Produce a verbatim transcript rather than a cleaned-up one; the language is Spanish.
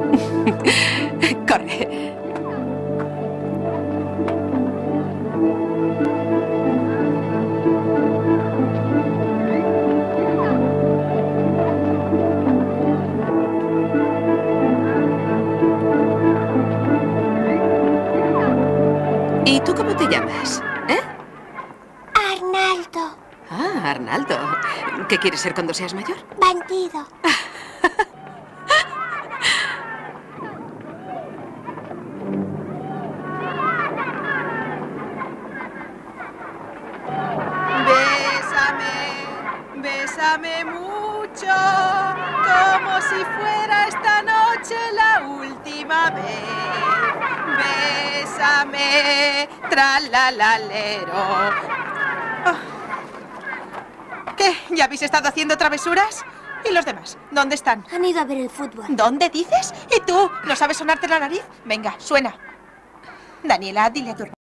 Corre. ¿Y tú cómo te llamas? ¿Eh? Arnaldo. Ah, Arnaldo. ¿Qué quieres ser cuando seas mayor? Bandido. Bésame, bésame mucho, como si fuera esta noche la última vez. Bésame, tralalalero. Oh. ¿Qué? ¿Ya habéis estado haciendo travesuras? ¿Y los demás? ¿Dónde están? Han ido a ver el fútbol. ¿Dónde dices? ¿Y tú? ¿No sabes sonarte la nariz? Venga, suena. Daniela, dile a tu hermano.